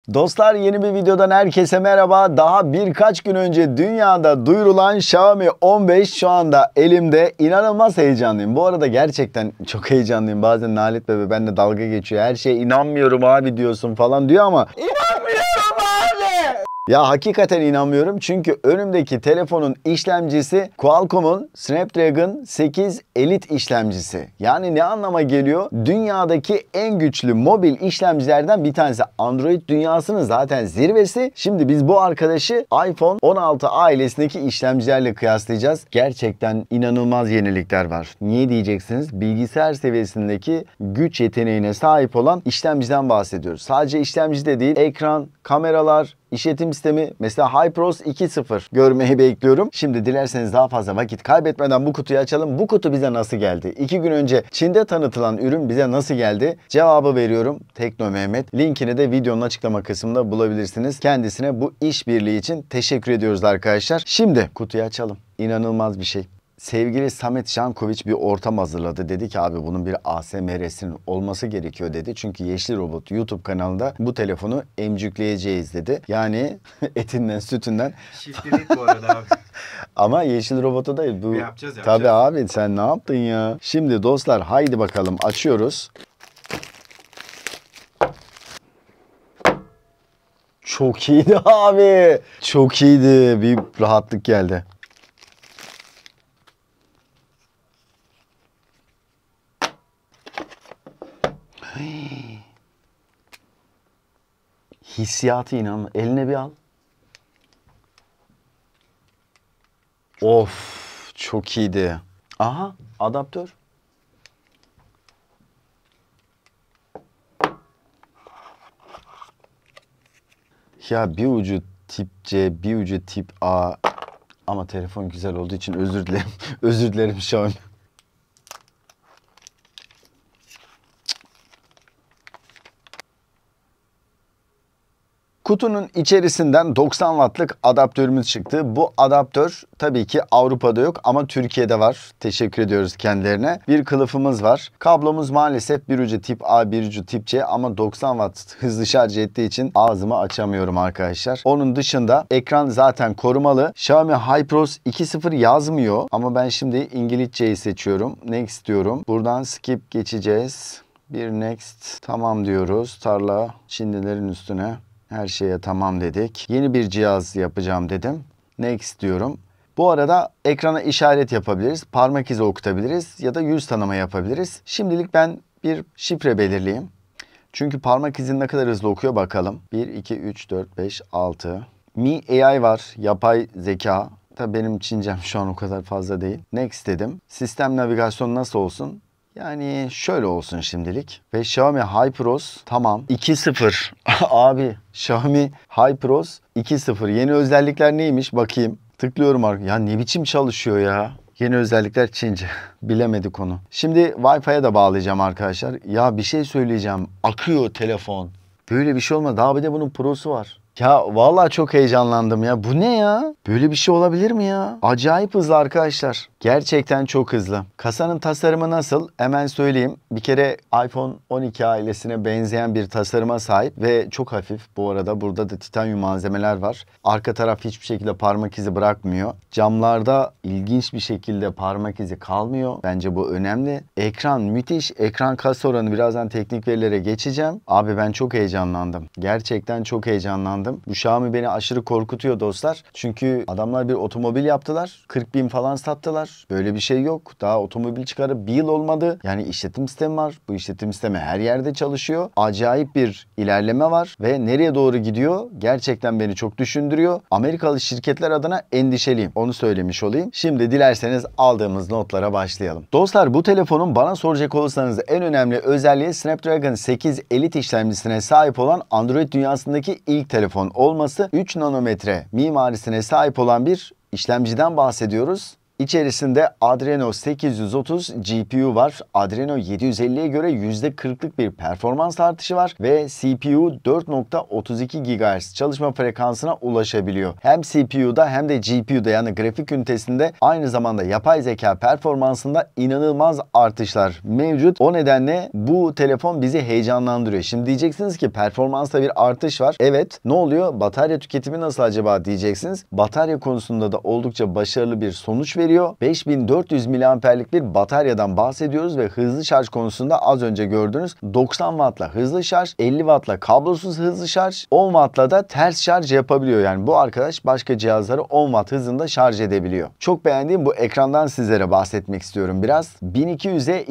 Dostlar, yeni bir videodan herkese merhaba. Daha birkaç gün önce dünyada duyurulan Xiaomi 15 şu anda elimde. İnanılmaz heyecanlıyım. Bu arada gerçekten çok heyecanlıyım. Bazen Nalet Bebe benimle dalga geçiyor. Her şeye inanmıyorum abi diyorsun falan diyor ama İnanmıyorum abi. Ya hakikaten inanmıyorum çünkü önümdeki telefonun işlemcisi Qualcomm'un Snapdragon 8 Elite işlemcisi. Yani ne anlama geliyor? Dünyadaki en güçlü mobil işlemcilerden bir tanesi. Android dünyasının zaten zirvesi. Şimdi biz bu arkadaşı iPhone 16 ailesindeki işlemcilerle kıyaslayacağız. Gerçekten inanılmaz yenilikler var. Niye diyeceksiniz? Bilgisayar seviyesindeki güç yeteneğine sahip olan işlemciden bahsediyoruz. Sadece işlemci de değil, ekran, kameralar, İşletim sistemi, mesela HyperOS 2.0 görmeyi bekliyorum. Şimdi dilerseniz daha fazla vakit kaybetmeden bu kutuyu açalım. Bu kutu bize nasıl geldi? 2 gün önce Çin'de tanıtılan ürün bize nasıl geldi? Cevabı veriyorum. Tekno Mehmet. Linkini de videonun açıklama kısmında bulabilirsiniz. Kendisine bu işbirliği için teşekkür ediyoruz arkadaşlar. Şimdi kutuyu açalım. İnanılmaz bir şey. Sevgili Samet Jankoviç bir ortam hazırladı. Dedi ki abi bunun bir ASMR'sinin olması gerekiyor dedi. Çünkü Yeşil Robot YouTube kanalında bu telefonu emcükleyeceğiz dedi. Yani etinden sütünden. Şifrelik bu arada abi. Ama Yeşil Robot'u değil. Bu... Yapacağız. Tabii abi sen ne yaptın ya? Şimdi dostlar haydi bakalım açıyoruz. Çok iyiydi abi. Çok iyiydi. Bir rahatlık geldi. Hissiyatı inanılmaz. Eline bir al. Of, çok iyiydi. Aha, adaptör. Ya bir ucu tip C, bir ucu tip A. Ama telefon güzel olduğu için özür dilerim. Özür dilerim Xiaomi. Kutunun içerisinden 90 wattlık adaptörümüz çıktı. Bu adaptör tabii ki Avrupa'da yok ama Türkiye'de var. Teşekkür ediyoruz kendilerine. Bir kılıfımız var. Kablomuz maalesef bir ucu tip A, bir ucu tip C ama 90 watt hızlı şarj ettiği için ağzımı açamıyorum arkadaşlar. Onun dışında ekran zaten korumalı. Xiaomi HyperOS 2.0 yazmıyor ama ben şimdi İngilizceyi seçiyorum. Next diyorum. Buradan skip geçeceğiz. Bir next. Tamam diyoruz. Tarla Çinlilerin üstüne. Her şeye tamam dedik. Yeni bir cihaz yapacağım dedim. Next diyorum. Bu arada ekrana işaret yapabiliriz. Parmak izi okutabiliriz ya da yüz tanıma yapabiliriz. Şimdilik ben bir şifre belirleyeyim. Çünkü parmak izini ne kadar hızlı okuyor bakalım. 1, 2, 3, 4, 5, 6. Mi AI var. Yapay zeka. Tabii benim Çincem şu an o kadar fazla değil. Next dedim. Sistem navigasyonu nasıl olsun? Yani şöyle olsun şimdilik. Ve Xiaomi HyperOS tamam. 2.0. Abi Xiaomi HyperOS 2.0. Yeni özellikler neymiş bakayım. Tıklıyorum. Ya ne biçim çalışıyor ya. Yeni özellikler Çince. Bilemedik onu. Şimdi Wi-Fi'ye de bağlayacağım arkadaşlar. Ya bir şey söyleyeceğim. Akıyor telefon. Böyle bir şey olmaz. Daha bir de bunun Pro'su var. Ya vallahi çok heyecanlandım ya. Bu ne ya? Böyle bir şey olabilir mi ya? Acayip hızlı arkadaşlar. Gerçekten çok hızlı. Kasanın tasarımı nasıl? Hemen söyleyeyim. Bir kere iPhone 12 ailesine benzeyen bir tasarıma sahip ve çok hafif. Bu arada burada da titanyum malzemeler var. Arka taraf hiçbir şekilde parmak izi bırakmıyor. Camlarda ilginç bir şekilde parmak izi kalmıyor. Bence bu önemli. Ekran müthiş. Ekran kasa oranı, birazdan teknik verilere geçeceğim. Abi ben çok heyecanlandım. Gerçekten çok heyecanlandım. Bu Xiaomi beni aşırı korkutuyor dostlar. Çünkü adamlar bir otomobil yaptılar. 40 bin falan sattılar. Böyle bir şey yok. Daha otomobil çıkarıp bir yıl olmadı. Yani işletim sistemi var. Bu işletim sistemi her yerde çalışıyor. Acayip bir ilerleme var. Ve nereye doğru gidiyor? Gerçekten beni çok düşündürüyor. Amerikalı şirketler adına endişeliyim. Onu söylemiş olayım. Şimdi dilerseniz aldığımız notlara başlayalım. Dostlar bu telefonun bana soracak olursanız en önemli özelliği Snapdragon 8 Elite işlemcisine sahip olan Android dünyasındaki ilk telefon olması. 3 nanometre mimarisine sahip olan bir işlemciden bahsediyoruz. İçerisinde Adreno 830 GPU var. Adreno 750'ye göre %40'lık bir performans artışı var ve CPU 4.32 GHz çalışma frekansına ulaşabiliyor. Hem CPU'da hem de GPU'da yani grafik ünitesinde aynı zamanda yapay zeka performansında inanılmaz artışlar mevcut. O nedenle bu telefon bizi heyecanlandırıyor. Şimdi diyeceksiniz ki performansta bir artış var. Evet, ne oluyor? Batarya tüketimi nasıl acaba diyeceksiniz. Batarya konusunda da oldukça başarılı bir sonuç veriyor. 5400 mAh'lik bir bataryadan bahsediyoruz ve hızlı şarj konusunda az önce gördüğünüz 90 Watt'la hızlı şarj, 50 Watt'la kablosuz hızlı şarj, 10 Watt'la da ters şarj yapabiliyor. Yani bu arkadaş başka cihazları 10 Watt hızında şarj edebiliyor. Çok beğendiğim bu ekrandan sizlere bahsetmek istiyorum biraz. 1200'e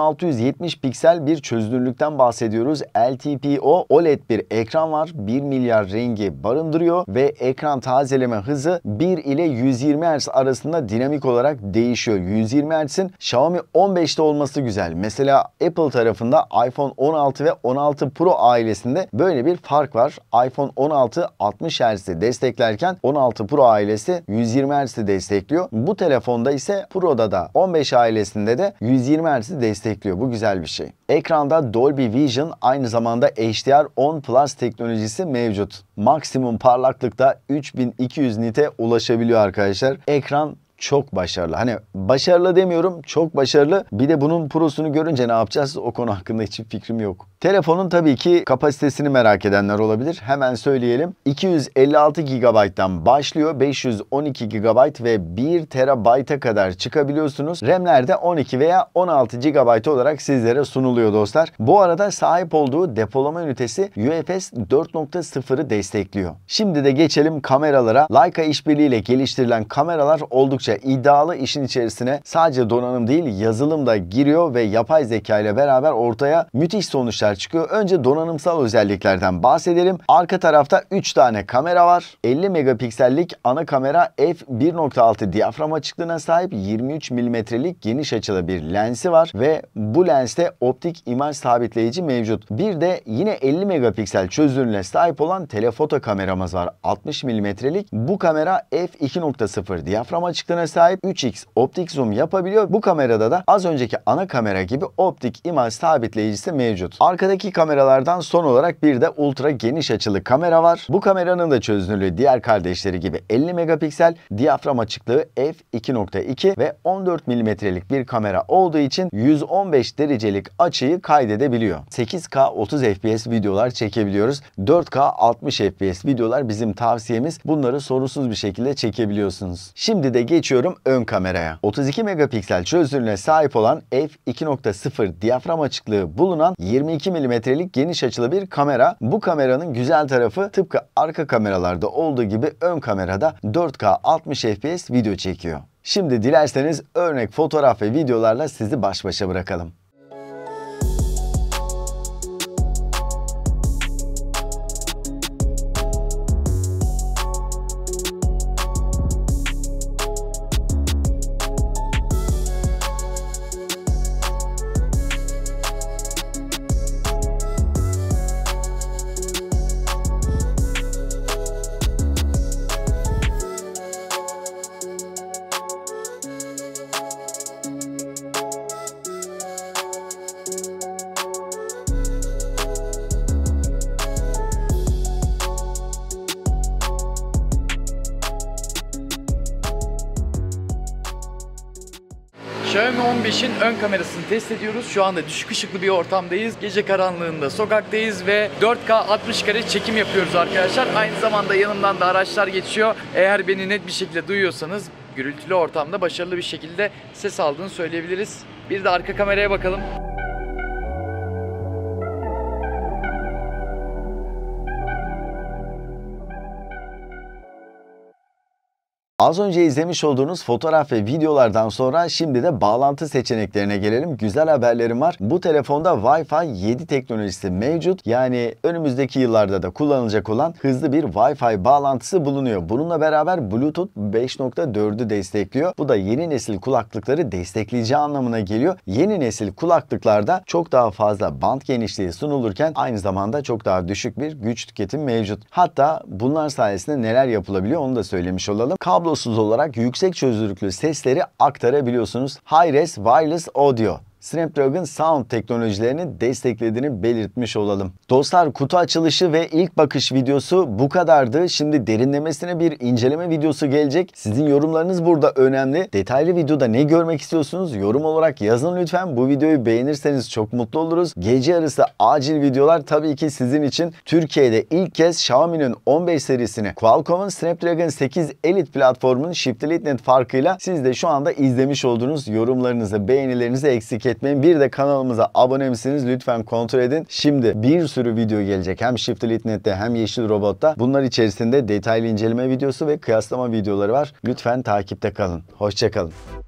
2670 piksel bir çözünürlükten bahsediyoruz. LTPO OLED bir ekran var. 1 milyar rengi barındırıyor ve ekran tazeleme hızı 1 ile 120 Hz arasında dinamik olarak değişiyor. 120 Hz'in Xiaomi 15'te olması güzel. Mesela Apple tarafında iPhone 16 ve 16 Pro ailesinde böyle bir fark var. iPhone 16 60 Hz'i desteklerken 16 Pro ailesi 120 Hz'i destekliyor. Bu telefonda ise Pro'da da 15 ailesinde de 120 Hz'i destekliyor. Bu güzel bir şey. Ekranda Dolby Vision aynı zamanda HDR10 Plus teknolojisi mevcut. Maksimum parlaklıkta 3200 nite ulaşabiliyor arkadaşlar. Ekran çok başarılı. Hani başarılı demiyorum, çok başarılı. Bir de bunun prosunu görünce ne yapacağız? O konu hakkında hiçbir fikrim yok. Telefonun tabii ki kapasitesini merak edenler olabilir. Hemen söyleyelim. 256 GB'dan başlıyor. 512 GB ve 1 TB'a kadar çıkabiliyorsunuz. RAM'ler de 12 veya 16 GB olarak sizlere sunuluyor dostlar. Bu arada sahip olduğu depolama ünitesi UFS 4.0'ı destekliyor. Şimdi de geçelim kameralara. Leica işbirliğiyle geliştirilen kameralar oldukça iddialı. İşin içerisine sadece donanım değil yazılım da giriyor ve yapay zeka ile beraber ortaya müthiş sonuçlar çıkıyor. Önce donanımsal özelliklerden bahsedelim. Arka tarafta 3 tane kamera var. 50 megapiksellik ana kamera f1.6 diyafram açıklığına sahip 23 milimetrelik geniş açılı bir lensi var ve bu lenste optik imaj sabitleyici mevcut. Bir de yine 50 megapiksel çözünürlüğe sahip olan telefoto kameramız var. 60 milimetrelik. Bu kamera f2.0 diyafram açıklığına sahip 3x optik zoom yapabiliyor. Bu kamerada da az önceki ana kamera gibi optik imaj sabitleyicisi mevcut. Arkadaki kameralardan son olarak bir de ultra geniş açılı kamera var. Bu kameranın da çözünürlüğü diğer kardeşleri gibi 50 megapiksel, diyafram açıklığı f2.2 ve 14 milimetrelik bir kamera olduğu için 115 derecelik açıyı kaydedebiliyor. 8K 30 FPS videolar çekebiliyoruz. 4K 60 FPS videolar bizim tavsiyemiz. Bunları sorunsuz bir şekilde çekebiliyorsunuz. Şimdi de geçiyorum ön kameraya. 32 megapiksel çözünürlüğe sahip olan f2.0 diyafram açıklığı bulunan 22 milimetrelik geniş açılı bir kamera. Bu kameranın güzel tarafı tıpkı arka kameralarda olduğu gibi ön kamerada 4K 60 FPS video çekiyor. Şimdi dilerseniz örnek fotoğraf ve videolarla sizi baş başa bırakalım. Xiaomi 15'in ön kamerasını test ediyoruz. Şu anda düşük ışıklı bir ortamdayız. Gece karanlığında sokaktayız ve 4K 60 kare çekim yapıyoruz arkadaşlar. Aynı zamanda yanımdan da araçlar geçiyor. Eğer beni net bir şekilde duyuyorsanız gürültülü ortamda başarılı bir şekilde ses aldığını söyleyebiliriz. Bir de arka kameraya bakalım. Az önce izlemiş olduğunuz fotoğraf ve videolardan sonra şimdi de bağlantı seçeneklerine gelelim. Güzel haberlerim var. Bu telefonda Wi-Fi 7 teknolojisi mevcut. Yani önümüzdeki yıllarda da kullanılacak olan hızlı bir Wi-Fi bağlantısı bulunuyor. Bununla beraber Bluetooth 5.4'ü destekliyor. Bu da yeni nesil kulaklıkları destekleyeceği anlamına geliyor. Yeni nesil kulaklıklarda çok daha fazla band genişliği sunulurken aynı zamanda çok daha düşük bir güç tüketimi mevcut. Hatta bunlar sayesinde neler yapılabiliyor onu da söylemiş olalım. Kablosuz stereosuz olarak yüksek çözünürlüklü sesleri aktarabiliyorsunuz. Hi-Res Wireless Audio Snapdragon Sound teknolojilerini desteklediğini belirtmiş olalım. Dostlar, kutu açılışı ve ilk bakış videosu bu kadardı. Şimdi derinlemesine bir inceleme videosu gelecek. Sizin yorumlarınız burada önemli. Detaylı videoda ne görmek istiyorsunuz? Yorum olarak yazın lütfen. Bu videoyu beğenirseniz çok mutlu oluruz. Gece yarısı acil videolar tabii ki sizin için. Türkiye'de ilk kez Xiaomi'nin 15 serisini Qualcomm'un Snapdragon 8 Elite platformunun Shift'li Ethernet farkıyla siz de şu anda izlemiş olduğunuz yorumlarınızı, beğenilerinizi eksik etmeyin. Bir de kanalımıza abone misiniz? Lütfen kontrol edin. Şimdi bir sürü video gelecek. Hem Shift'li Ethernet'te hem Yeşil Robot'ta. Bunlar içerisinde detaylı inceleme videosu ve kıyaslama videoları var. Lütfen takipte kalın. Hoşça kalın.